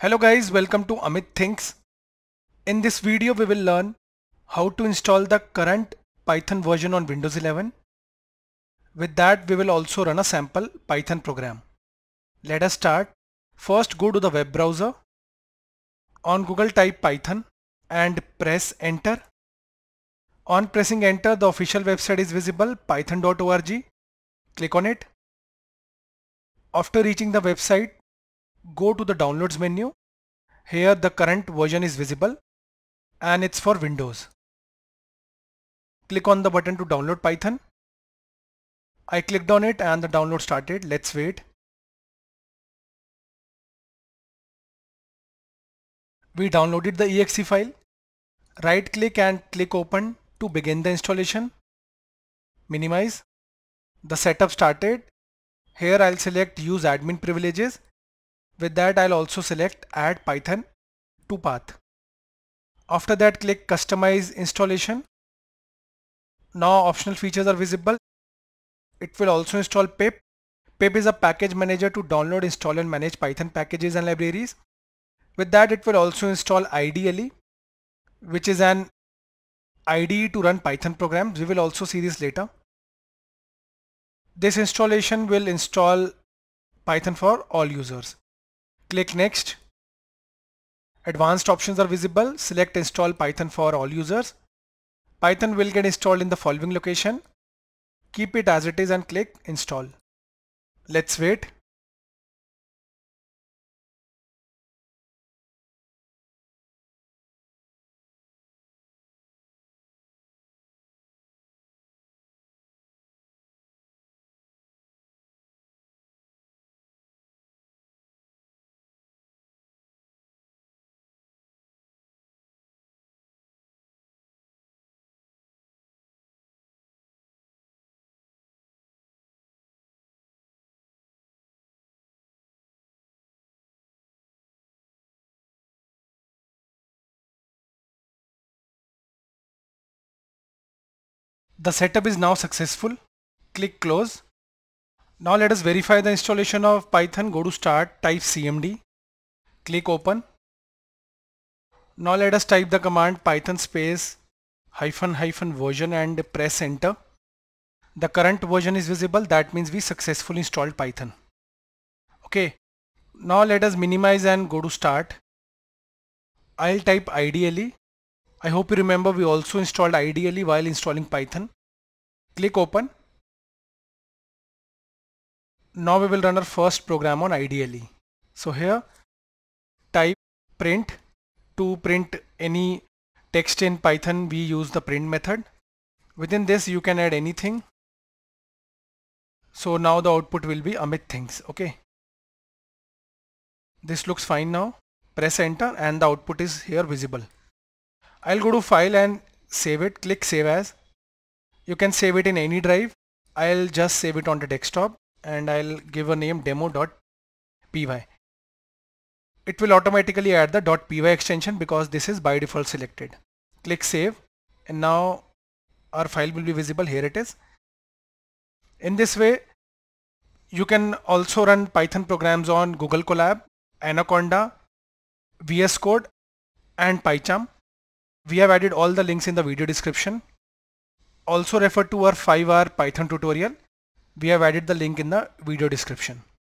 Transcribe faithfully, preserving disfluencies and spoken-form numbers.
Hello guys, welcome to Amit Thinks. In this video we will learn how to install the current Python version on Windows eleven. With that we will also run a sample Python program. Let us start. First go to the web browser. On Google type Python and press enter. On pressing enter the official website is visible, python dot org. Click on it. After reaching the website, go to the downloads menu. Here the current version is visible and it's for Windows. Click on the button to download Python. I clicked on it and the download started. Let's wait. We downloaded the E X E file. Right click and click open to begin the installation. Minimize. The setup started. Here I'll select use admin privileges. With that I'll also select add Python to path. After that click customize installation. Now optional features are visible. It will also install pip. Pip is a package manager to download, install and manage Python packages and libraries. With that it will also install I D E L, which is an I D E to run Python programs. We will also see this later. This installation will install Python for all users. Click next. Advanced options are visible. Select install Python for all users. Python will get installed in the following location. Keep it as it is and click install. Let's wait. The setup is now successful. Click close. Now let us verify the installation of Python. Go to start, type C M D. Click open. Now let us type the command python space hyphen hyphen version and press enter. The current version is visible. That means we successfully installed Python. Okay. Now let us minimize and go to start. I'll type I D E L. I hope you remember we also installed I D E L while installing Python. Click open. Now we will run our first program on I D E L. So here type print. To print any text in Python we use the print method. Within this you can add anything. So now the output will be Amit Thinks. Okay. This looks fine now. Press enter and the output is here visible. I'll go to file and save it. Click save as. You can save it in any drive. I'll just save it on the desktop and I'll give a name demo dot P Y. It will automatically add the .py extension because this is by default selected. Click save and now our file will be visible. Here it is. In this way you can also run Python programs on Google Colab, Anaconda, V S Code and PyCharm. We have added all the links in the video description. Also refer to our five hour Python tutorial. We have added the link in the video description.